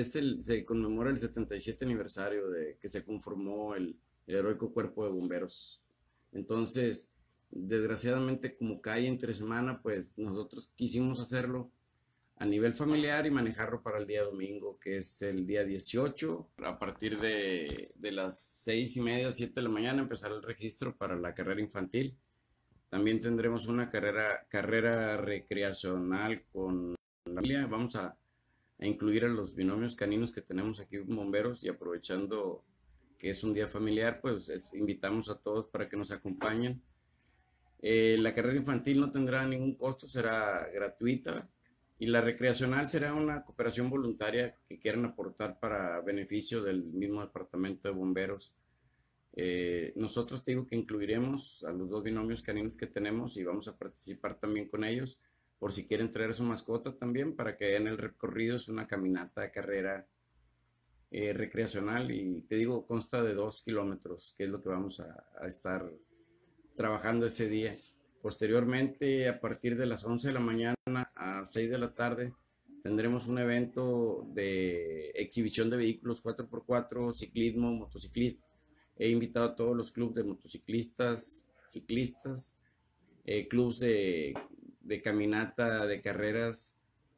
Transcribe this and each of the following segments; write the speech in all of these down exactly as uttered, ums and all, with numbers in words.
es el, se conmemora el setenta y siete aniversario de que se conformó el, el heroico cuerpo de bomberos. Entonces, desgraciadamente, como cae entre semana, pues nosotros quisimos hacerlo a nivel familiar y manejarlo para el día domingo, que es el día dieciocho. A partir de, de las seis y media, siete de la mañana, empezar el registro para la carrera infantil. También tendremos una carrera, carrera recreacional con la familia. Vamos a, a incluir a los binomios caninos que tenemos aquí en Bomberos, y aprovechando que es un día familiar, pues es, invitamos a todos para que nos acompañen. Eh, la carrera infantil no tendrá ningún costo, será gratuita, y la recreacional será una cooperación voluntaria que quieran aportar para beneficio del mismo departamento de bomberos. Eh, nosotros te digo que incluiremos a los dos binomios caninos que tenemos y vamos a participar también con ellos, por si quieren traer a su mascota también, para que en el recorrido es una caminata, carrera eh, recreacional, y te digo, consta de dos kilómetros, que es lo que vamos a, a estar trabajando ese día. Posteriormente, a partir de las once de la mañana a seis de la tarde, tendremos un evento de exhibición de vehículos cuatro por cuatro, ciclismo, motociclismo. He invitado a todos los clubes de motociclistas, ciclistas, eh, clubes de, de caminata, de carreras.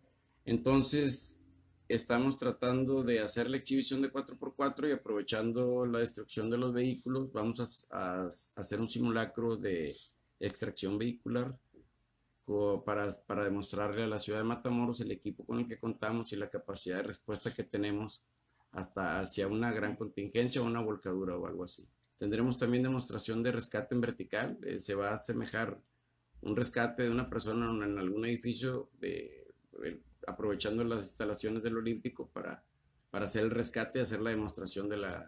Entonces, estamos tratando de hacer la exhibición de cuatro por cuatro, y aprovechando la destrucción de los vehículos, vamos a, a, a hacer un simulacro de extracción vehicular para, para demostrarle a la ciudad de Matamoros el equipo con el que contamos y la capacidad de respuesta que tenemos hasta hacia una gran contingencia o una volcadura o algo así. Tendremos también demostración de rescate en vertical. Eh, se va a asemejar un rescate de una persona en, en algún edificio, de, de, aprovechando las instalaciones del Olímpico para, para hacer el rescate y hacer la demostración de la,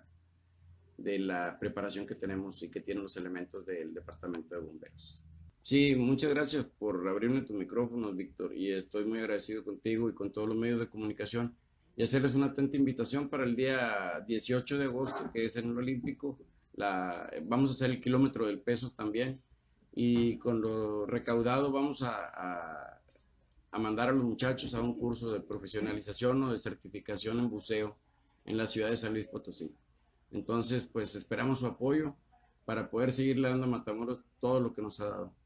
de la preparación que tenemos y que tienen los elementos del Departamento de Bomberos. Sí, muchas gracias por abrirme tus micrófonos, Víctor, y estoy muy agradecido contigo y con todos los medios de comunicación, y hacerles una atenta invitación para el día dieciocho de agosto, que es en el Olímpico. La, vamos a hacer el kilómetro del peso también, y con lo recaudado vamos a, a, a mandar a los muchachos a un curso de profesionalización o de certificación en buceo en la ciudad de San Luis Potosí. Entonces, pues esperamos su apoyo para poder seguirle dando a Matamoros todo lo que nos ha dado.